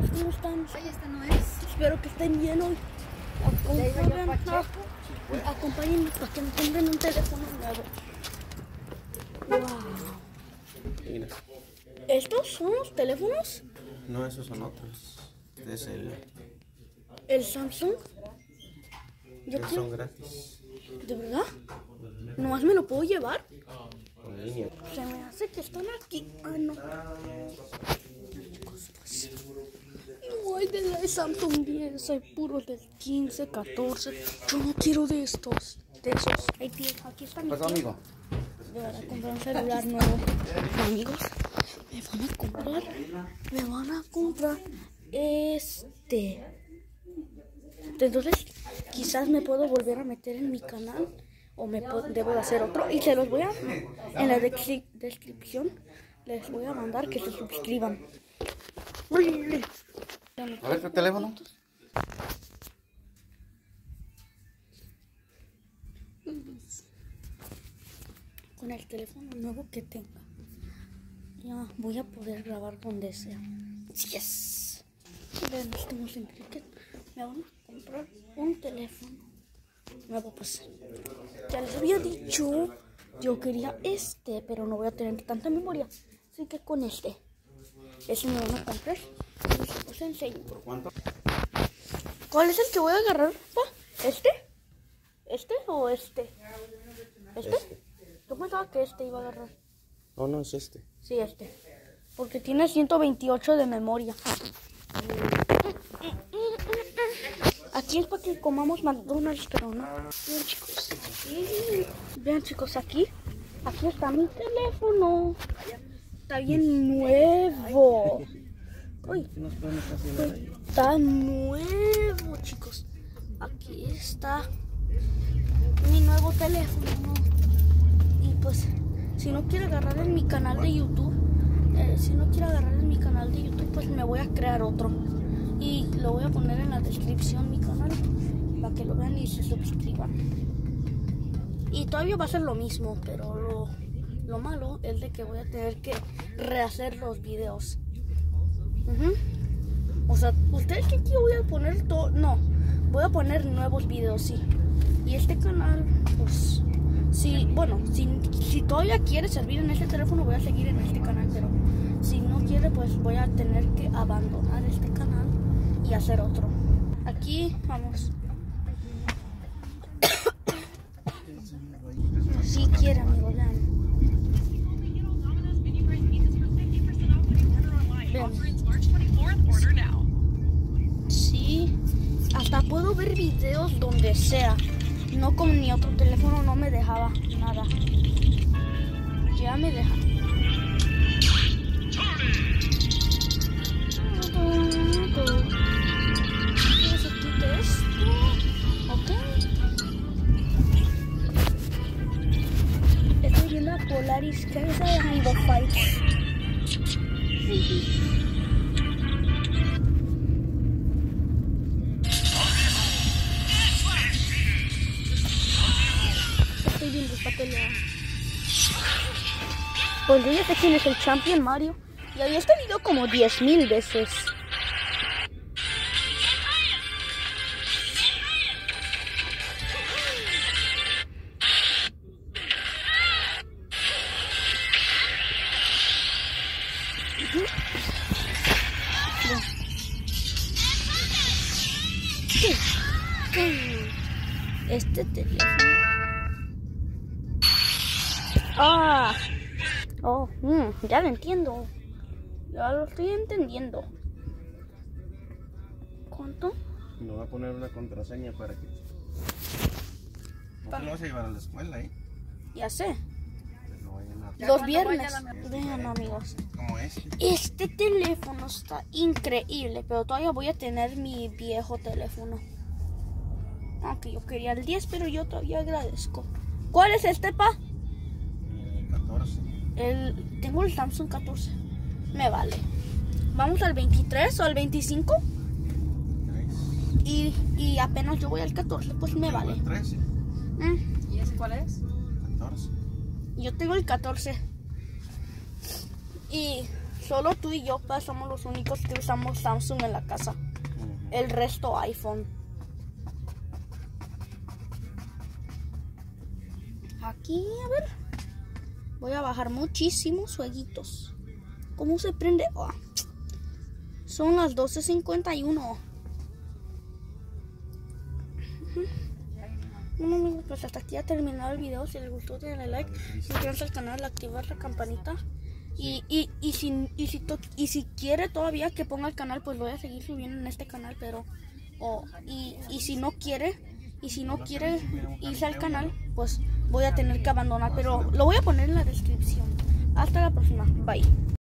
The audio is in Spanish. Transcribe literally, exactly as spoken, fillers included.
¿cómo están? Ay, esta no es. Espero que estén bien hoy. Acompáñenme para que me compren un teléfono nuevo. Wow. Mira. ¿Estos son los teléfonos? No, esos son otros. Este es el. ¿El Samsung? Yo que quiero... son gratis. ¿De verdad? ¿Nomás me lo puedo llevar? En línea. Se me hace que están aquí. Ah, no. No hay de la Samsung diez, hay puros del quince, catorce. Yo no quiero de estos, de esos. Hey, tío, aquí está mi ¿Qué pasó, tío. amigo? Me van a comprar un celular nuevo. Amigos, me van a comprar, me van a comprar este. Entonces, quizás me puedo volver a meter en mi canal o me puedo, debo de hacer otro. Y se los voy a, en la de descripción, les voy a mandar que se suscriban. A ver, ¿tu teléfono? Con el teléfono nuevo que tenga, ya voy a poder grabar donde sea. Yes. Vean, estamos en Cricket. Me van a comprar un teléfono nuevo, pues. Ya les había dicho, yo quería este, pero no voy a tener tanta memoria. Así que con este. Ese me van a comprar. Entonces, os enseño. ¿Por cuánto? ¿Cuál es el que voy a agarrar, pa? ¿Este? ¿Este o este? ¿Este? Este. Yo pensaba que este iba a agarrar. No, no es este. Sí, este. Porque tiene ciento veintiocho de memoria. Aquí es para que comamos McDonald's, pero no. Vean, chicos. Aquí. Vean, chicos, aquí. Aquí está mi teléfono. Está bien nuevo. Uy. Está nuevo, chicos. Aquí está mi nuevo teléfono. Y pues, si no quiero agarrar en mi canal de YouTube, eh, si no quiero agarrar en mi canal de YouTube, pues me voy a crear otro. Y lo voy a poner en la descripción mi canal, para que lo vean y se suscriban. Y todavía va a ser lo mismo, pero lo, lo malo es de que voy a tener que rehacer los videos. Uh-huh. O sea, ¿ustedes creen que voy a poner todo? No, voy a poner nuevos videos, sí. Y este canal, pues... Si, bueno, si, si todavía quiere servir en este teléfono, voy a seguir en este canal, pero si no quiere, pues voy a tener que abandonar este canal y hacer otro. Aquí vamos. Si quiere, amigo, vean. Vean. Sí, hasta puedo ver videos donde sea. No, como mi otro teléfono no me dejaba nada. Ya me deja. Se quita esto. Ok. Estoy viendo a Polaris. ¿Qué es esa de Halo Fight? Estoy viendo esta pelea. Pues yo ya sé quién es el champion, Mario. Y había este video como diez mil veces. ¿Qué? ¿Qué? Este teléfono. Ah, oh, mm, ya lo entiendo. Ya lo estoy entendiendo. ¿Cuánto? Me voy a poner una contraseña para que... ¿Cómo lo vas a llevar a la escuela, eh? Ya sé. No vayan a... Los viernes. Vean, amigos. ¿Cómo es? Este teléfono está increíble, pero todavía voy a tener mi viejo teléfono. Aunque yo quería el diez, pero yo todavía agradezco. ¿Cuál es este, pa? El catorce. El, tengo el Samsung catorce. Me vale. Vamos al veintitrés o al veinticinco. Y, y apenas yo voy al catorce, pues me vale. El trece. Mm. ¿Y ese cuál es? catorce. Yo tengo el catorce. Y solo tú y yo pues, somos los únicos que usamos Samsung en la casa. Ujú. El resto iPhone. Aquí, a ver. Voy a bajar muchísimos jueguitos. ¿Cómo se prende? Oh. Son las doce cincuenta y uno. Bueno amigos, pues hasta aquí ha terminado el video. Si les gustó denle like, suscríbanse al canal, activar la campanita. Y, y, y, si, y, si to, y si quiere todavía que ponga el canal, pues voy a seguir subiendo en este canal. Pero oh, y, y si no quiere, y si no quiere irse al canal, pues voy a tener que abandonar. Pero lo voy a poner en la descripción. Hasta la próxima, bye.